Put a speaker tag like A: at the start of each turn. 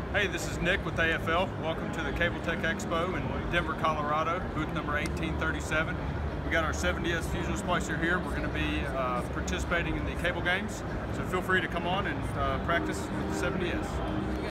A: Hey, this is Nick with AFL. Welcome to the Cable-Tec Expo in Denver, Colorado, booth number 1837. We got our 70S Fusion Splicer here. We're going to be participating in the cable games, so feel free to come on and practice with the 70S.